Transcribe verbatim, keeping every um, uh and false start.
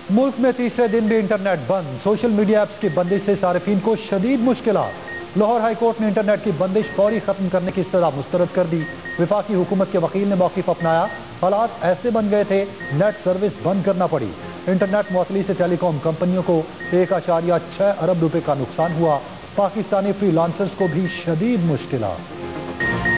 मुल्क में तीसरे दिन भी इंटरनेट बंद। सोशल मीडिया ऐप्स की बंदिश से सार्फिन को शदीद मुश्किलात। लाहौर हाई कोर्ट ने इंटरनेट की बंदिश फौरी खत्म करने की इस्तदा मुस्तरद कर दी। विफाकी हुकूमत के वकील ने मौक़िफ़ अपनाया। हालात ऐसे बन गए थे, नेट सर्विस बंद करना पड़ी। इंटरनेट मुअत्तली से टेलीकॉम कंपनियों को एक आशारिया छह अरब रुपए का नुकसान हुआ। पाकिस्तानी फ्री लांसर्स को भी शदीद मुश्किलात।